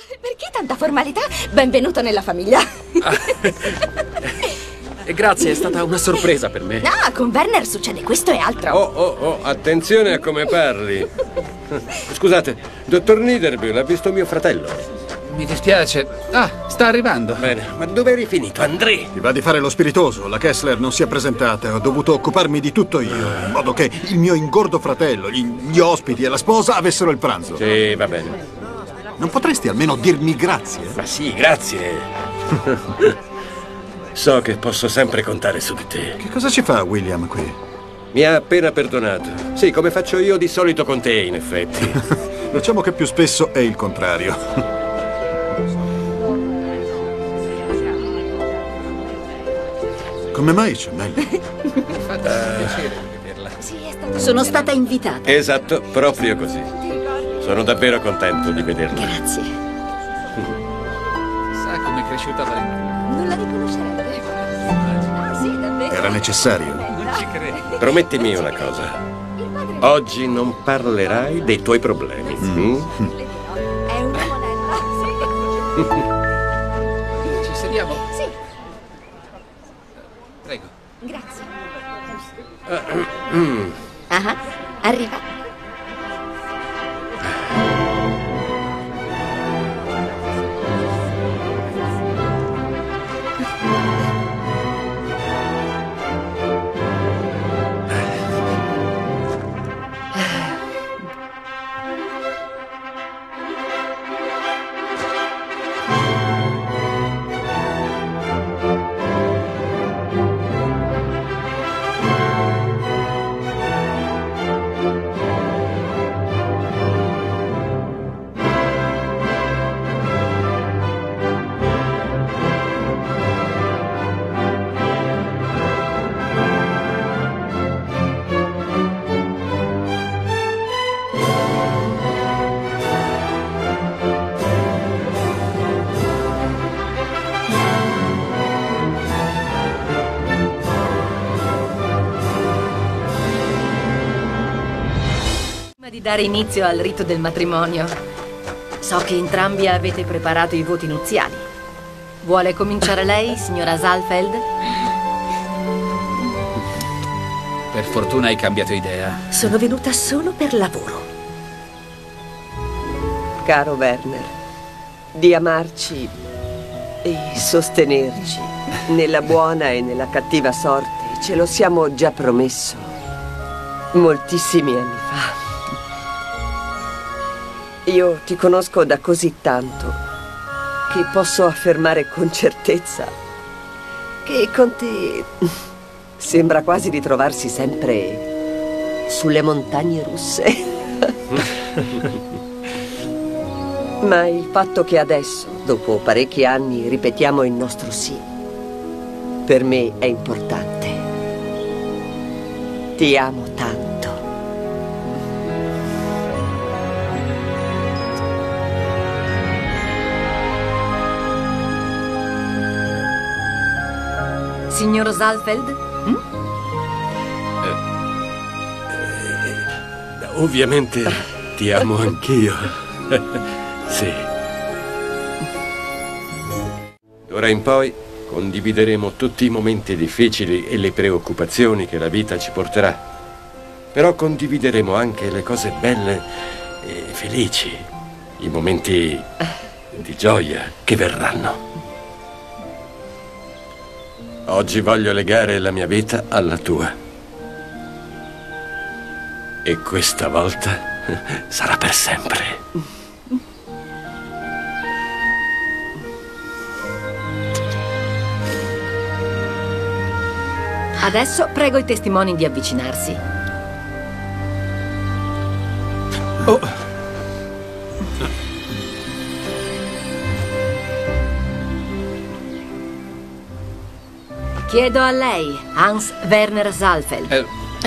perché tanta formalità? Benvenuto nella famiglia. Grazie, è stata una sorpresa per me. No, con Werner succede questo e altro. Oh, attenzione a come parli. Scusate, dottor Niederbühl, ha visto mio fratello? Mi dispiace. Ah, sta arrivando. Bene, ma dove eri finito, André? Ti va di fare lo spiritoso. La Kessler non si è presentata. Ho dovuto occuparmi di tutto io, in modo che il mio ingordo fratello, gli ospiti e la sposa avessero il pranzo. Sì, va bene. Non potresti almeno dirmi grazie? Ma sì, grazie. So che posso sempre contare su di te. Che cosa ci fa William qui? Mi ha appena perdonato. Sì, come faccio io di solito con te, in effetti. Diciamo che più spesso è il contrario. Come mai c'è Melly? Sono stata invitata. Esatto, proprio così. Sono davvero contento di vederla. Grazie. Sa come è cresciuta Valentina. Non la riconoscerebbe. Ah, sì, davvero. Era necessario. Non ci credo. Promettimi una cosa. Oggi non parlerai dei tuoi problemi. È una monella. Sì. Ci sediamo? Sì, Prego. grazie. Ah, arriva. Di dare inizio al rito del matrimonio, so che entrambi avete preparato i voti nuziali. Vuole cominciare lei, signora Saalfeld? Per fortuna hai cambiato idea. Sono venuta solo per lavoro. Caro Werner, di amarci e sostenerci nella buona e nella cattiva sorte ce lo siamo già promesso moltissimi anni fa. Io ti conosco da così tanto che posso affermare con certezza che con te sembra quasi di trovarsi sempre sulle montagne russe. Ma il fatto che adesso, dopo parecchi anni, ripetiamo il nostro sì, per me è importante. Ti amo tanto. Signor Saalfeld? Ovviamente ti amo anch'io. Sì. D'ora in poi condivideremo tutti i momenti difficili e le preoccupazioni che la vita ci porterà. Però condivideremo anche le cose belle e felici, i momenti di gioia che verranno. Oggi voglio legare la mia vita alla tua. E questa volta sarà per sempre. Adesso prego i testimoni di avvicinarsi. Oh. Chiedo a lei, Hans Werner Saalfeld.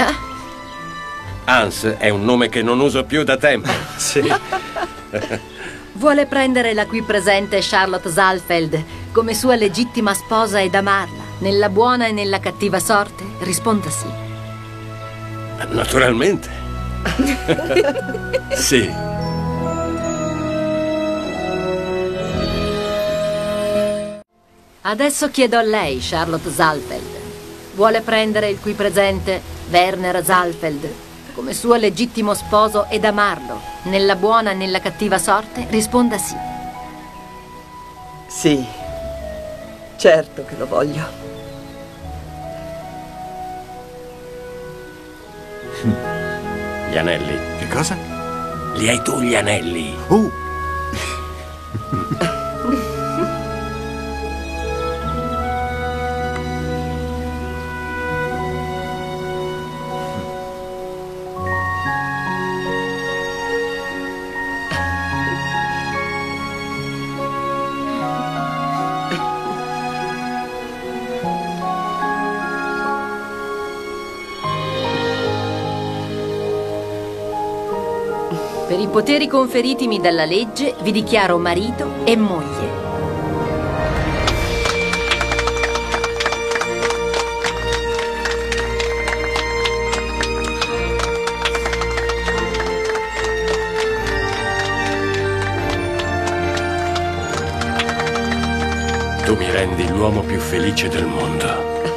Hans è un nome che non uso più da tempo. Sì. Vuole prendere la qui presente Charlotte Saalfeld come sua legittima sposa ed amarla, nella buona e nella cattiva sorte? Risponda sì. Naturalmente. Sì. Adesso chiedo a lei, Charlotte Saalfeld. Vuole prendere il qui presente Werner Saalfeld come suo legittimo sposo ed amarlo, nella buona e nella cattiva sorte? Risponda sì. Sì, certo che lo voglio. Gli anelli. Che cosa? Li hai tu gli anelli? Per i poteri conferitimi dalla legge, vi dichiaro marito e moglie. Tu mi rendi l'uomo più felice del mondo.